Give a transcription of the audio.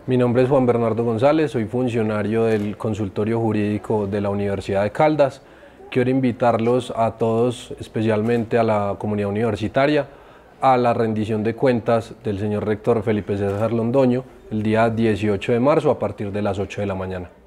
Mi nombre es Juan Bernardo González, soy funcionario del Consultorio Jurídico de la Universidad de Caldas. Quiero invitarlos a todos, especialmente a la comunidad universitaria, a la rendición de cuentas del señor rector Felipe César Londoño el día 18 de marzo a partir de las 8 de la mañana.